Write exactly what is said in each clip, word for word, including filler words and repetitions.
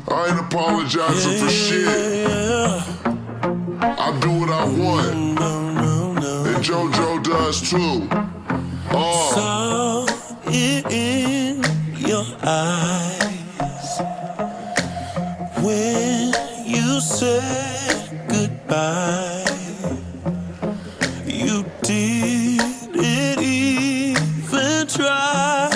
I ain't apologizing yeah, for shit. Yeah. I do what I want. No, no, no. And JoJo does too. Oh. Saw it in your eyes when you said goodbye. You didn't even try.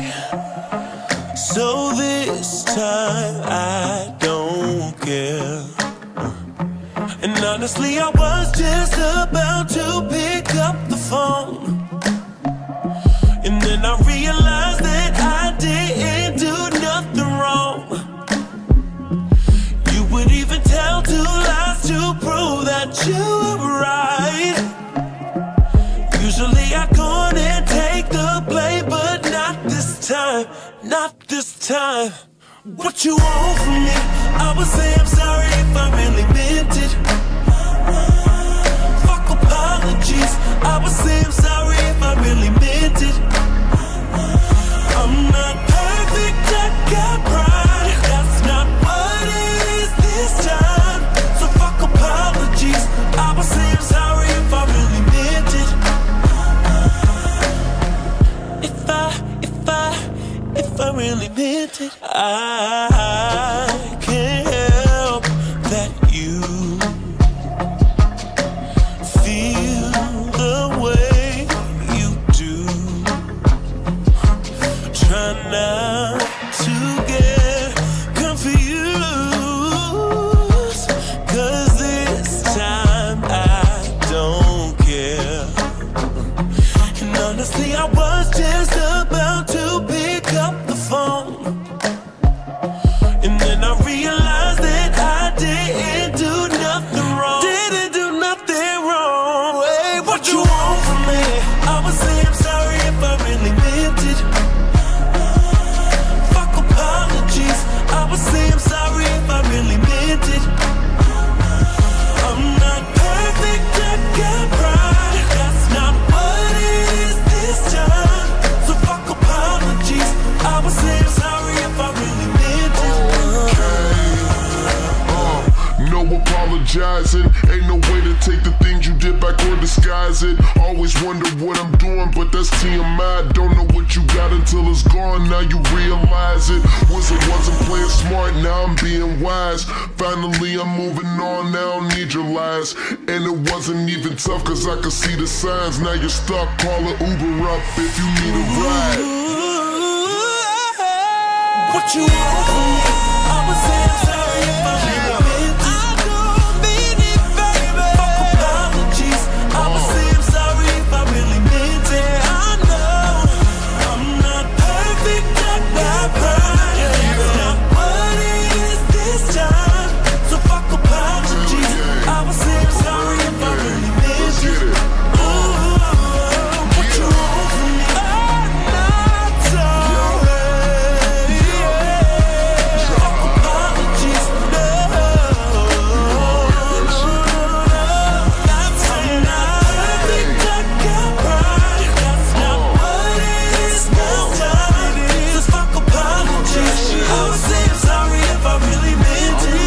So this time I don't care. And honestly, I was just about to pick up the phone, and then I realized that I didn't do nothing wrong. You would even tell two lies to prove that you were right. Usually I go and take the blame, but not this time, not this time. What you want from me? I would say I'm sorry if I really meant it. Fuck apologies. I would say I'm sorry if I really meant it. I'm not perfect, I got pride. That's not what it is this time. So fuck apologies. I would say I'm sorry if I really meant it. If I, if I, if I really meant it, I can't help that you feel the way you do. Try not to get confused, 'cause this time I don't care. And honestly, I was just about to pick up the phone, and then I realized that I didn't do nothing wrong. Didn't do nothing wrong. Hey, what you want from me? I would say I'm sorry if I really meant it. Fuck apologies. I would say I'm sorry if I really meant it. I'm not perfect, I got pride. That's not what it is this time. So fuck apologies. I would say I'm sorry if I really meant it. No apologizing, ain't no way to take the things you did back or disguise it. Always wonder what I'm doing, but that's T M I. Don't know what you got until it's gone, now you realize it. Was it wasn't playing smart, now I'm being wise. Finally I'm moving on, now I don't need your lies. And it wasn't even tough, 'cause I could see the signs. Now you're stuck, call an Uber up if you need a ride. What you want from me? I would say I'm sorry if I really meant it. I don't mean it, baby. Fuck apologies. I would say I'm sorry if I really meant it. I know I'm not perfect, I got pride. That's not what it is this time. So fuck apologies. I would say I'm sorry if I really meant it. Ooh, what you want from me? I'm not sorry. Fuck apologies. No, I'm not perfect, I got pride. That's not what it is this time. Just fuck apologies. I would say I'm sorry if I really meant it.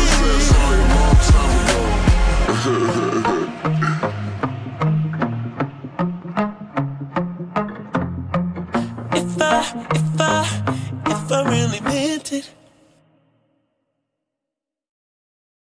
If I, if I, if I really meant it.